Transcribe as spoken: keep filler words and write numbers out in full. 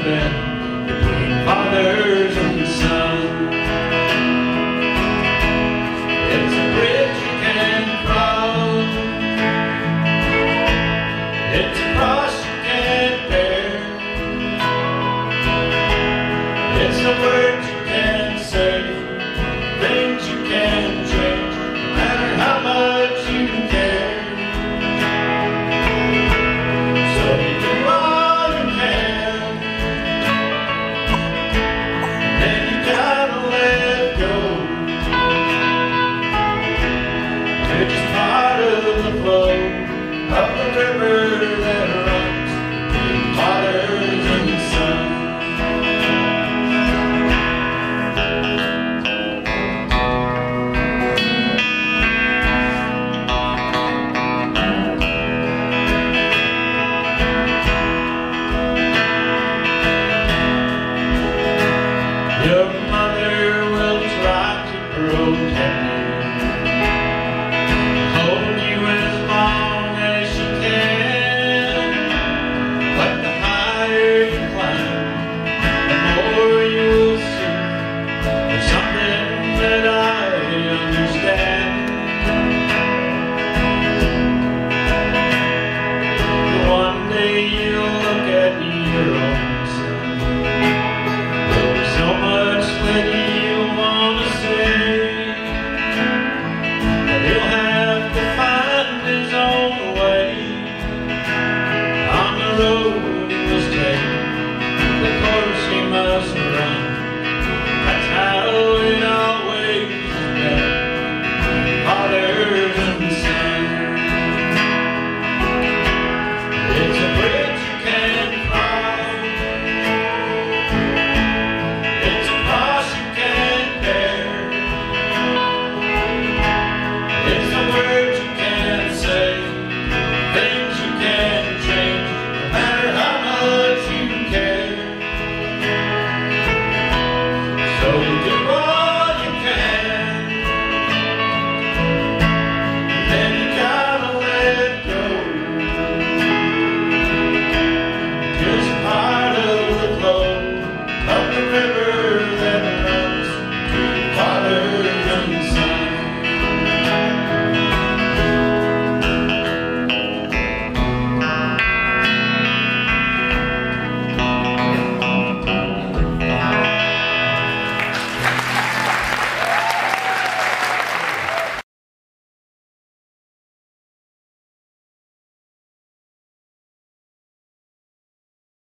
been between fathers and sons. It's a bridge you can't cross. It's a cross you can't bear. It's the words you can't say, things you can't change, no matter how much you care. So you can run and can, then you gotta let go. You're just part of the flow of the river that runs between fathers and sons. Your mother will try to protect you.